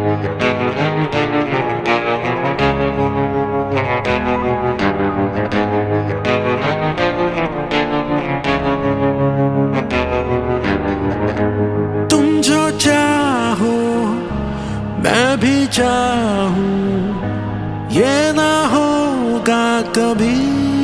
तुम जो चाहो मैं भी चाहूं, ये ना होगा कभी।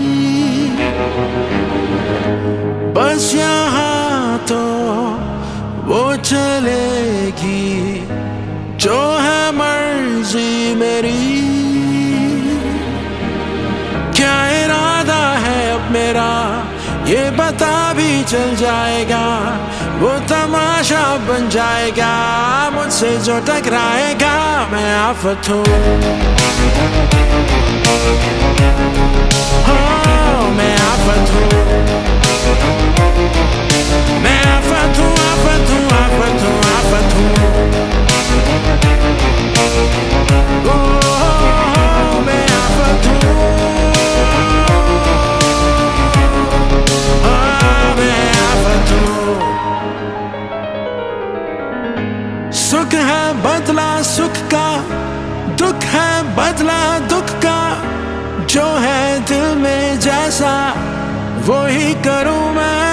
बस यहाँ तो वो चलेगी जो है मर्जी मेरी। क्या इरादा है अब मेरा ये पता भी चल जाएगा, वो तमाशा बन जाएगा। मुझसे जो टकराएगा मैं आफत हूँ, मैं आफत हूँ, मैं आफत हूँ, आफत हूँ, आफत हूँ, आफत हूँ। मैं आफत हूँ, मैं आफत हूँ। सुख है बदला सुख का, दुख है बदला दुख का। जो है दिल में जैसा वो ही करूँ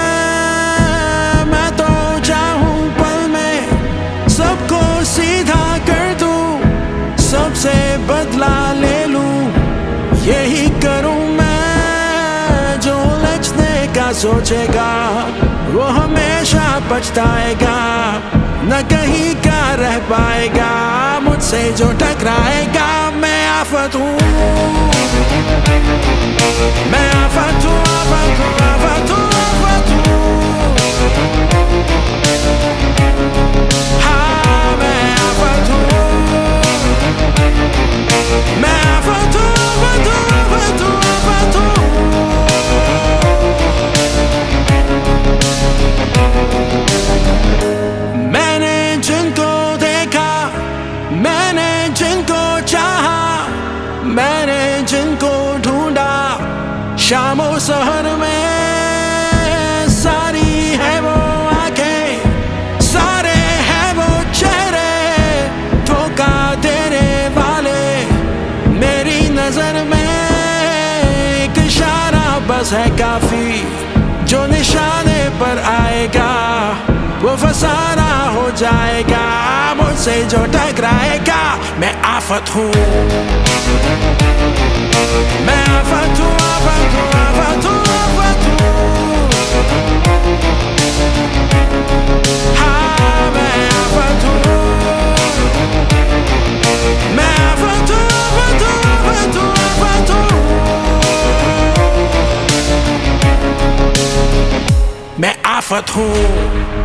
मैं तो चाहूँ पल में सबको सीधा कर दूँ, सबसे बदला ले लूँ, यही करूँ मैं। जो लचने का सोचेगा वो हमेशा पछताएगा, न कहीं का रह पाएगा। मुझसे जो टकराएगा मैं आफत हूँ, मैं आफत हूँ, आफत हूँ, आफत हूँ, आफत हूँ। हाँ मैं आफत हूँ, मैं आफत हूँ, आफत हूँ, आफत हूँ, आफत हूँ। मैंने जिनको देखा, मैंने जिनको चाहा, मैंने जिनको ढूंढा शामों सहर में, सारी है वो आंखें, सारे हैं वो चेहरे धोखा देने वाले। मेरी नजर में एक इशारा बस है काफी, जो निशाने पर आएगा वो फसाना हो जाएगा। मुझसे जो टकराएगा मैं आफत हूँ, मैं आफत हूँ, आफत हूँ, आफत हूँ, आफत हूँ। हाँ मैं आफत हूँ, मैं आफत हूँ, आफत हूँ, आफत हूँ, आफत हूँ। मैं आफत हूँ।